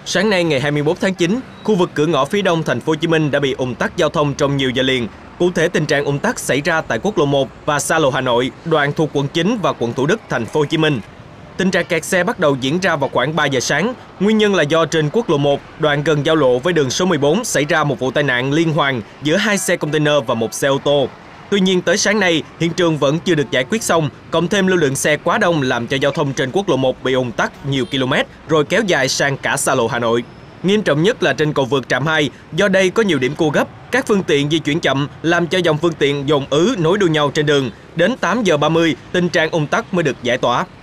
Sáng nay ngày 21 tháng 9, khu vực cửa ngõ phía đông thành phố Hồ Chí Minh đã bị ùn tắc giao thông trong nhiều giờ liền. Cụ thể, tình trạng ùn tắc xảy ra tại quốc lộ 1 và xa lộ Hà Nội, đoạn thuộc quận 9 và quận Thủ Đức, thành phố Hồ Chí Minh. Tình trạng kẹt xe bắt đầu diễn ra vào khoảng 3 giờ sáng. Nguyên nhân là do trên quốc lộ 1, đoạn gần giao lộ với đường số 14 xảy ra một vụ tai nạn liên hoàn giữa 2 xe container và một xe ô tô. Tuy nhiên, tới sáng nay, hiện trường vẫn chưa được giải quyết xong, cộng thêm lưu lượng xe quá đông làm cho giao thông trên quốc lộ 1 bị ùn tắc nhiều km, rồi kéo dài sang cả xa lộ Hà Nội. Nghiêm trọng nhất là trên cầu vượt Trạm 2, do đây có nhiều điểm cua gấp, các phương tiện di chuyển chậm làm cho dòng phương tiện dồn ứ nối đuôi nhau trên đường. Đến 8 giờ 30, tình trạng ùn tắc mới được giải tỏa.